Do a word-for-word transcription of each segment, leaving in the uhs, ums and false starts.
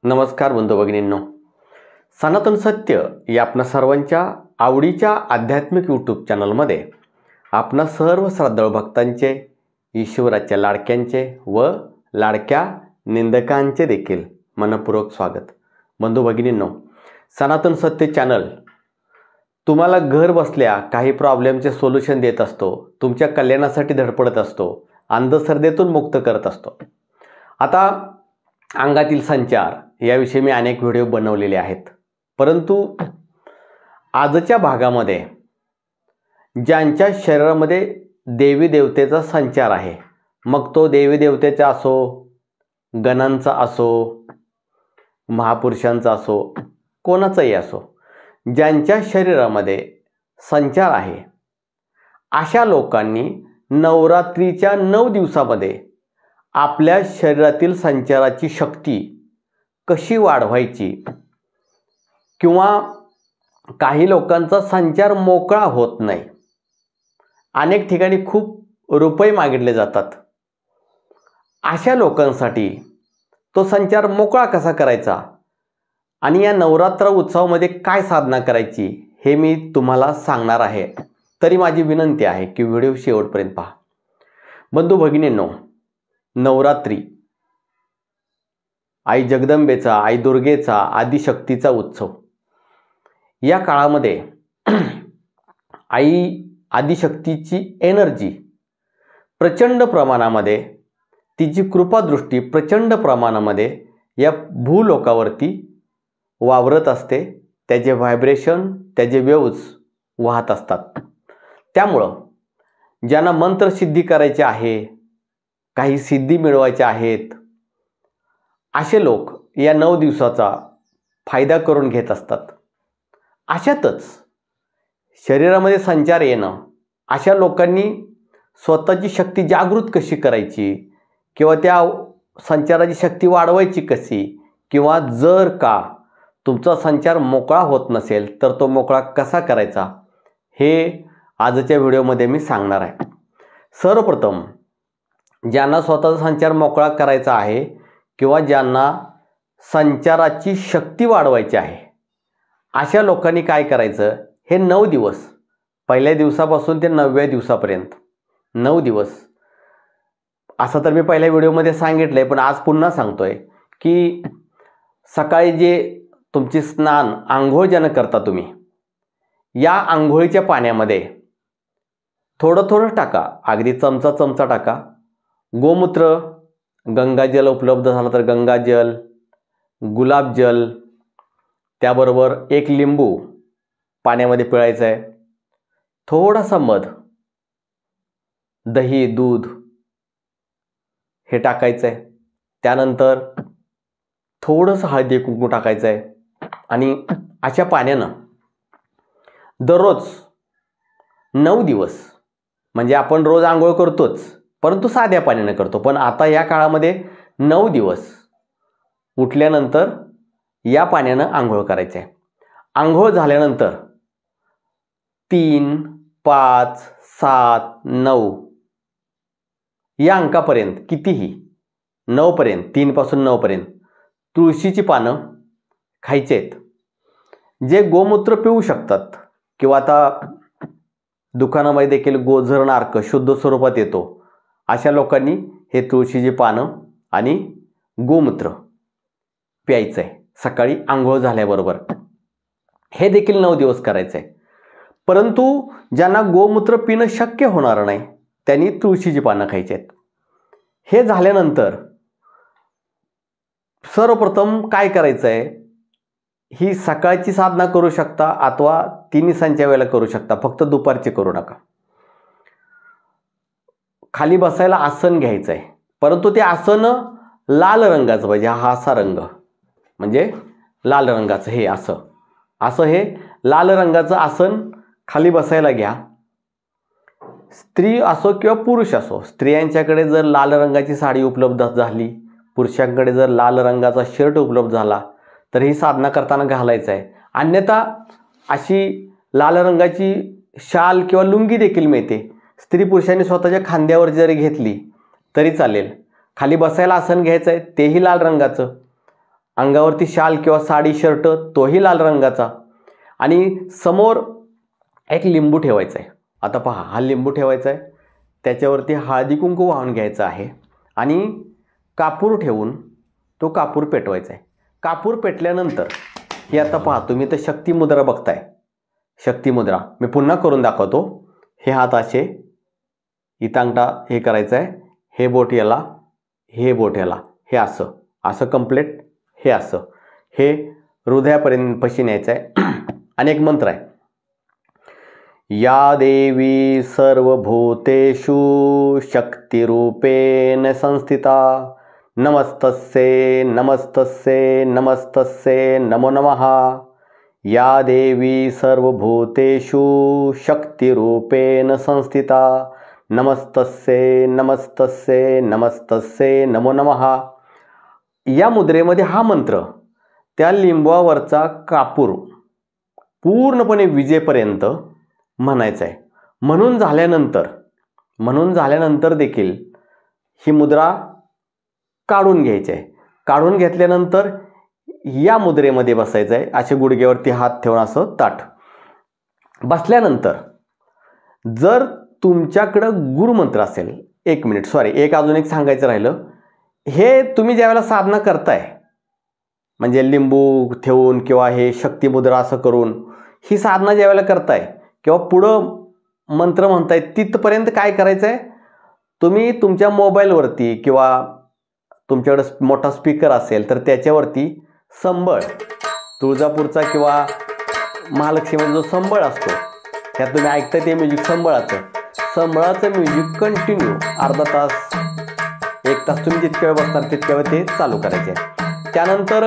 नमस्कार बंधू भगिनींनो, सनातन सत्य या आपणा सर्वांच्या आवडीच्या आध्यात्मिक यूट्यूब चॅनलमध्ये आपणा सर्व श्रद्धाळू भक्तांचे, ईश्वराच्या लाडक्यांचे व लाडक्या निंदकांचे देखील मनपूर्वक स्वागत। बंधू भगिनींनो, सनातन सत्य चॅनल तुम्हाला घर बसल्या काही प्रॉब्लेमचे सोल्यूशन देत असतो, तुमच्या कल्याणासाठी धडपडत असतो, अंधश्रद्धेतून मुक्त करत असतो। आता अंगातील संचार याविषयी मी अनेक व्हिडिओ बनवलेले आहेत, परंतु आजच्या भागामध्ये ज्यांच्या शरीरामध्ये देवी देवतेचा संचार आहे, मग तो देवी देवतेचा असो, गणांचा असो, महापुरुषांचा असो, कोणाचाही असो, ज्यांच्या शरीरामध्ये संचार आहे अशा लोकांनी नवरात्रीच्या नऊ दिवसामध्ये आपल्या शरीरातील संचाराची शक्ती कशी वाढवायची, किंवा काही लोकांचा संचार मोकळा होत नाही, अनेक ठिकाणी खूप रुपये मागितले जातात, अशा लोकांसाठी तो संचार मोकळा कसा करायचा आणि या नवरात्र उत्सवामध्ये काय साधना करायची हे मी तुम्हाला सांगणार आहे। तरी माझी विनंती आहे की व्हिडिओ शेवटपर्यंत पहा। बंधू भगिनींनो, नवरात्री आई जगदंबेचा, आई दुर्गेचा, आदिशक्तीचा उत्सव। या काळामध्ये आई आदिशक्तीची एनर्जी प्रचंड प्रमाणामध्ये, तिची कृपादृष्टी प्रचंड प्रमाणामध्ये या भूलोकावरती वावरत असते, त्याचे व्हायब्रेशन, त्याचे वेव्ज वाहत असतात। त्यामुळं ज्यांना मंत्रसिद्धी करायची आहे, काही सिद्धी मिळवायच्या आहेत, असे लोक या नऊ दिवसाचा फायदा करून घेत असतात। अशातच शरीरामध्ये संचार येणं, अशा लोकांनी स्वतःची शक्ती जागृत कशी करायची किंवा त्या संचाराची शक्ती वाढवायची कशी, किंवा जर का तुमचा संचार मोकळा होत नसेल तर तो मोकळा कसा करायचा, हे आजच्या व्हिडिओमध्ये मी सांगणार आहे। सर्वप्रथम ज्यांना स्वतःचा संचार मोकळा करायचा आहे किंवा ज्यांना संचाराची शक्ती वाढवायची आहे, अशा लोकांनी काय करायचं, हे नऊ दिवस, पहिल्या दिवसापासून ते नवव्या दिवसापर्यंत नऊ दिवस, असं तर मी पहिल्या व्हिडिओमध्ये सांगितलं आहे, पण आज पुन्हा सांगतोय की सकाळी जे तुमची स्नान आंघोळ ज्यानं करता तुम्ही, या आंघोळीच्या पाण्यामध्ये थोडं थोडं टाका, अगदी चमचा चमचा टाका गोमूत्र, गंगाजल उपलब्ध झालं तर गंगाजल, गुलाबजल, त्याबरोबर एक लिंबू पाण्यामध्ये पिळायचं आहे, थोडासा मध, दही, दूध हे टाकायचं आहे, त्यानंतर थोडंसं हळदी कुंकू टाकायचं आहे, आणि अशा पाण्यानं दररोज नऊ दिवस, म्हणजे आपण रोज आंघोळ करतोच परंतु साध्या पाण्याने करतो, पण आता या काळामध्ये नऊ दिवस उठल्यानंतर या पाण्यानं आंघोळ करायचे आहे। आंघोळ झाल्यानंतर तीन, पाच, सात, नऊ या अंकापर्यंत, कितीही नऊ पर्यंत, तीन पासून नऊ पर्यंत तुळशीची पानं खायची आहेत। जे गोमूत्र पिऊ शकतात, किंवा आता दुकानामध्ये देखील गोझरण अर्क शुद्ध स्वरूपात येतो, अशा लोकांनी हे तुळशीची पानं आणि गोमूत्र प्यायचं आहे सकाळी आंघोळ झाल्याबरोबर। हे देखील नऊ दिवस करायचं आहे। परंतु ज्यांना गोमूत्र पिणं शक्य होणार नाही त्यांनी तुळशीची पानं खायची आहेत। हे झाल्यानंतर सर्वप्रथम काय करायचं आहे, ही सकाळची साधना करू शकता अथवा तिन्ही संच्या वेळेला करू शकता, फक्त दुपारची करू नका। खाली बसायला आसन घ्यायचं आहे, परंतु ते आसन लाल रंगाचं पाहिजे, हा असा रंग म्हणजे लाल रंगाचं, हे असं असं हे लाल रंगाचं आसन खाली बसायला घ्या। स्त्री असो किंवा पुरुष असो, स्त्रियांच्याकडे जर लाल रंगाची साडी उपलब्ध झाली, पुरुषांकडे जर लाल रंगाचा शर्ट उपलब्ध झाला तर ही साधना करताना घालायचं आहे। अन्यथा अशी लाल रंगाची शाल किंवा लुंगी देखील मिळते, स्त्री पुरुषांनी स्वतःच्या खांद्यावर जरी घेतली तरी चालेल। खाली बसायला आसन घ्यायचं आहे, तेही लाल रंगाचं, अंगावरती शाल किंवा साडी शर्ट तोही लाल रंगाचा, आणि समोर एक लिंबू ठेवायचा आहे. आता पहा, हा लिंबू ठेवायचा आहे, त्याच्यावरती हळदी कुंकू वाहून घ्यायचं आहे आणि कापूर ठेवून तो कापूर पेटवायचा आहे. कापूर पेटल्यानंतर हे आता पहा, तुम्ही तर शक्ती मुद्रा बघताय. शक्ती मुद्रा मी पुन्हा करून दाखवतो. हे हात असे, इथं अंगठा हे करायचं आहे, हे बोट याला, हे बोट याला, हे असं असं कंप्लीट, हे असं, हे हृदयापर्यंत पशी न्यायचं आहे. आणि एक मंत्र आहे, या देवी सर्वभूतेषु शक्तिरूपेण संस्थिता नमस्तस्ये नमस्तस्ये नमस्तस्ये नमो नमः. या देवी सर्वभूतेषु शक्तिरूपेण संस्थिता नमस्तस्ये नमस्तस्ये नमस्तस्ये नमो नमः. या मुद्रेमध्ये हा मंत्र त्या लिंबावरचा कापूर पूर्णपणे विजेपर्यंत म्हणायचं आहे. म्हणून झाल्यानंतर म्हणून झाल्यानंतर देखील ही मुद्रा काढून घ्यायची आहे. काढून घेतल्यानंतर या मुद्रेमध्ये बसायचं आहे. असे गुडघ्यावरती हात ठेवून असं ताठ बसल्यानंतर जर तुमच्याकडं गुरुमंत्र असेल, एक मिनिट सॉरी एक अजून एक सांगायचं राहिलं. हे तुम्ही ज्यावेळेला साधना करताय, म्हणजे लिंबू ठेवून किंवा हे शक्ती मुद्रा असं करून ही साधना ज्यावेळेला करताय किंवा पुढं मंत्र म्हणताय, तिथपर्यंत काय करायचं आहे, तुम्ही तुमच्या मोबाईलवरती किंवा तुमच्याकडे मोठा स्पीकर असेल तर त्याच्यावरती संबळ, तुळजापूरचा किंवा महालक्ष्मीचा जो संबळ असतो त्यात तुम्ही ऐकताय ते म्युझिक, संबळाचं संबळाचं म्युझिक कंटिन्यू अर्धा तास एक तास तुम्ही जितक्या वेळ बसणार तितक्या वेळ ते चालू करायचे. त्यानंतर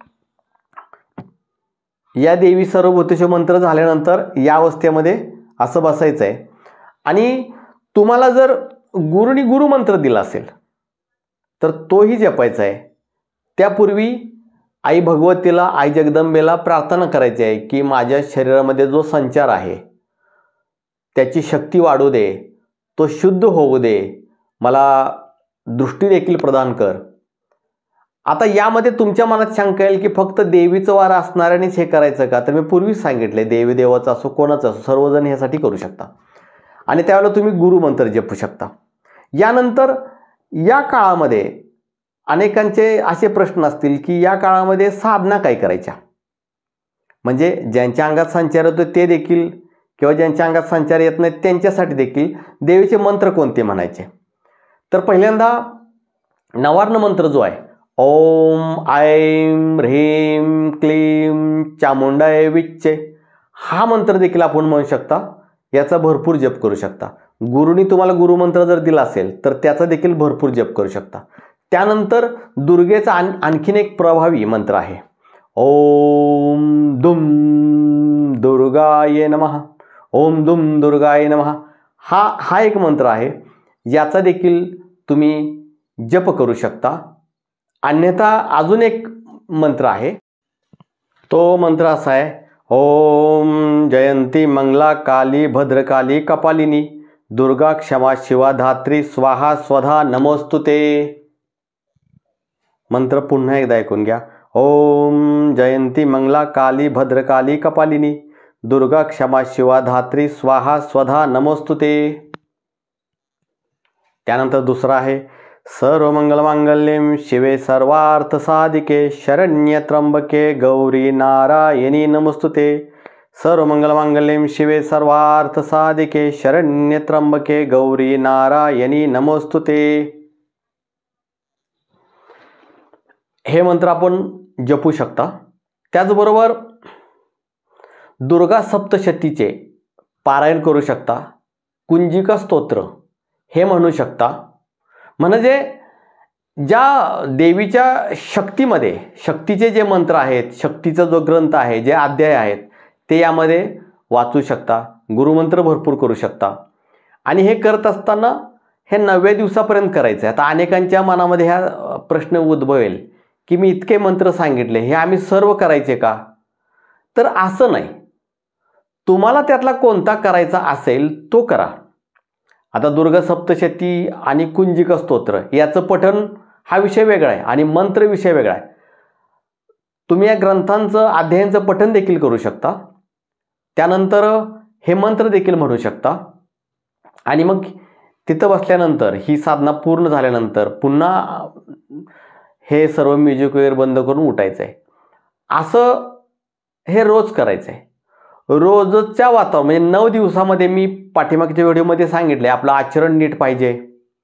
या देवी सर्वभूतेषु मंत्र झाल्यानंतर या अवस्थेमध्ये असं बसायचं आहे. आणि तुम्हाला जर गुरुनी गुरुमंत्र दिला असेल तर तोही जपायचा आहे. त्यापूर्वी आई भगवतीला, आई जगदंबेला प्रार्थना करायची आहे की माझ्या शरीरामध्ये जो संचार आहे त्याची शक्ती वाढू दे, तो शुद्ध होऊ दे, मला दृष्टी देखील प्रदान कर. आता यामध्ये तुमच्या मनात शंका येईल की फक्त देवीचं वार असणाऱ्यानेच हे करायचं का? तर मी पूर्वीच सांगितले, देवी देवाचं असो कोणाचं असो सर्वजण ह्यासाठी करू शकता. आणि त्यावेळेला तुम्ही गुरुमंत्र जपू शकता. यानंतर या काळामध्ये अनेकांचे असे प्रश्न असतील की या काळामध्ये साधना काय करायच्या, म्हणजे ज्यांच्या अंगात संचार येतो ते देखील किंवा ज्यांच्या अंगात संचार येत नाही त्यांच्यासाठी देखील देवीचे मंत्र कोणते म्हणायचे. तर पहिल्यांदा नवार्ण मंत्र जो आहे, ओम ऐं ह्रीं क्लीं चामुंडाय विच्चे, हा मंत्र देखील आपण म्हणू शकता. याचा भरपूर जप करू शकता. गुरुनी तुम्हाला गुरुमंत्र जर दिला असेल तर त्याचा देखील भरपूर जप करू शकता. त्यानंतर दुर्गेचा आण आणखीन एक प्रभावी मंत्र आहे, ओम दुम दुर्गाय नमः, ओम दुम दुर्गाय नमः. हा हा एक मंत्र आहे, याचा देखील तुम्ही जप करू शकता. अन्यथा अजून एक मंत्र आहे, तो मंत्र असा आहे, ओम जयंती मंगला काली भद्रकाली कपालिनी दुर्गा क्षमा शिवा धात्री स्वाहा स्वधा नमोस्तुते. मंत्र पुन्हा एकदा ऐकून घ्या, ओम जयंती मंगला काली भद्रकाली कपालिनी दुर्गा क्षमा शिवा धात्री स्वाहा स्वधा नमोस्तुते. त्यानंतर दुसरा आहे, सर्वमंगलमांगल्यं शिवे सर्वार्थ साधिके शरण्य त्र्यंबके गौरी नारायणी नमोस्तुते. सर्वमंगलमांगल्यं शिवे सर्वार्थ साधिके शरण्य त्र्यंबके गौरी नारायणी नमोस्तुते. हे मंत्र आपण जपू शकता. त्याचबरोबर दुर्गा सप्तशतीचे पारायण करू शकता. कुंजिका स्तोत्र हे म्हणू शकता. म्हणजे ज्या देवीच्या शक्तीमध्ये शक्तीचे जे मंत्र आहेत, शक्तीचा जो ग्रंथ आहे, जे अध्याय आहेत ते यामध्ये वाचू शकता. गुरुमंत्र भरपूर करू शकता. आणि हे करत असताना हे नवव्या दिवसापर्यंत करायचं आहे. आता अनेकांच्या मनामध्ये हा प्रश्न उद्भवेल की मी इतके मंत्र सांगितले, हे आम्ही सर्व करायचे का? तर असं नाही, तुम्हाला त्यातला कोणता करायचा असेल तो करा. आता दुर्गा सप्तशती आणि कुंजिका स्तोत्र याचं पठण हा विषय वेगळा आहे आणि मंत्र विषय वेगळा आहे. तुम्ही या ग्रंथांचं अध्यायांचं पठण देखील करू शकता. त्यानंतर हे मंत्र देखील म्हणू शकता. आणि मग तिथं बसल्यानंतर ही साधना पूर्ण झाल्यानंतर पुन्हा हे सर्व म्युझिक वगैरे बंद करून उठायचं आहे. असं हे रोज करायचं आहे. रोजच्या वातावरण म्हणजे नऊ दिवसामध्ये मी पाठीमागच्या व्हिडिओमध्ये सांगितले आपलं आचरण नीट पाहिजे.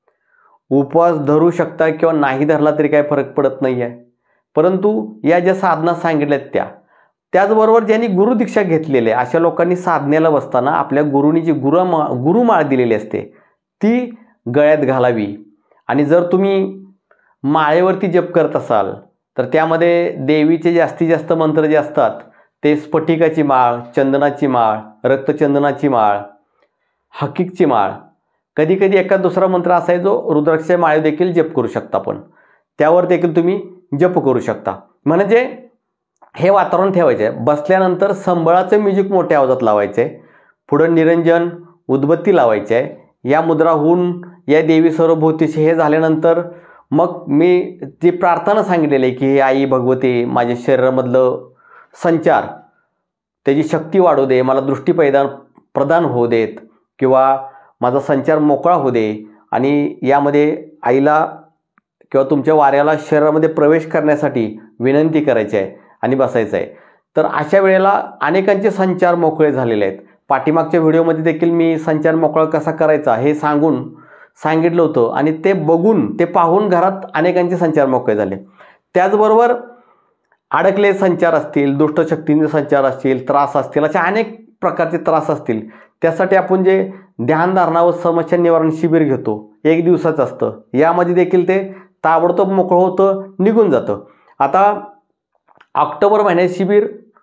उपवास धरू शकता किंवा नाही धरला तरी काही फरक पडत नाही आहे. परंतु या ज्या साधना सांगितल्यात त्या त्याचबरोबर ज्यांनी गुरुदीक्षा घेतलेली आहे अशा लोकांनी साधनेला बसताना आपल्या गुरुनी जी गुरुमा गुरुमाळ दिलेली असते ती गळ्यात घालावी. आणि जर तुम्ही माळेवरती जप करत असाल तर त्यामध्ये देवीचे जास्तीत जास्त मंत्र जे असतात ते स्फटिकाची माळ, चंदनाची माळ, रक्तचंदनाची माळ, हकीकची माळ, कधी कधी एका दुसरा मंत्र असा आहे जो रुद्राक्षाच्या माळे देखील जप करू शकता. पण त्यावर देखील तुम्ही जप करू शकता. म्हणजे हे वातावरण ठेवायचे आहे. बसल्यानंतर संबळाचं म्युझिक मोठ्या आवाजात लावायचं आहे. पुढं निरंजन उदबत्ती लावायची आहे. या मुद्रा होऊन या देवी सर्वभूतीशी हे झाल्यानंतर मग मी जी प्रार्थना सांगितलेली आहे की हे आई भगवती माझ्या शरीरामधलं संचार त्याची शक्ती वाढू दे, मला दृष्टी पैदा प्रदान होऊ देत किंवा माझा संचार मोकळा होऊ दे आणि यामध्ये आईला किंवा तुमच्या वाऱ्याला शरीरामध्ये प्रवेश करण्यासाठी विनंती करायची आहे आणि बसायचं आहे. तर अशा वेळेला अनेकांचे संचार मोकळे झालेले आहेत. पाठीमागच्या व्हिडिओमध्ये देखील मी संचार मोकळा कसा करायचा हे सांगून सांगितलं होतं आणि ते बघून ते पाहून घरात अनेकांचे संचार मोकळे झाले. त्याचबरोबर अडकले संचार असतील, दुष्टशक्तींचे संचार असतील, त्रास असतील, अशा अनेक प्रकारचे त्रास असतील त्यासाठी आपण जे ध्यानधारणा व समस्या निवारण शिबिर घेतो एक दिवसाचं असतं. यामध्ये देखील ते ताबडतोब मोकळं होतं, निघून जातं. आता ऑक्टोबर महिन्यात शिबिर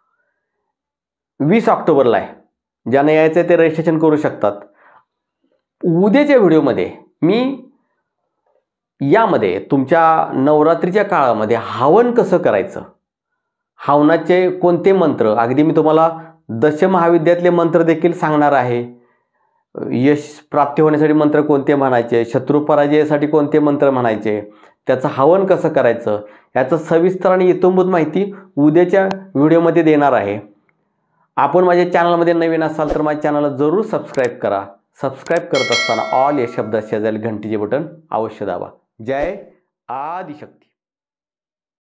वीस ऑक्टोबरला आहे. ज्यांना यायचं आहे ते रजिस्ट्रेशन करू शकतात. उद्याच्या व्हिडिओमध्ये मी यामध्ये तुमच्या नवरात्रीच्या काळामध्ये हवन कसं करायचं, हवनाचे कोणते मंत्र, अगदी मी तुम्हाला दशमहाविद्यातले मंत्र देखील सांगणार आहे. यश प्राप्ती होण्यासाठी मंत्र कोणते म्हणायचे, शत्रू पराजयासाठी कोणते मंत्र म्हणायचे, त्याचं हवन कसं करायचं याचं सविस्तर आणि इत्थंभूत माहिती उद्याच्या व्हिडिओमध्ये देणार आहे. आपण माझ्या चॅनलमध्ये नवीन असाल तर माझ्या चॅनलला जरूर सबस्क्राईब करा. सबस्क्राईब करत असताना ऑल या शब्दात शेजारी घंटीचे बटन अवश्य दाबा. जय आदिशक्ती.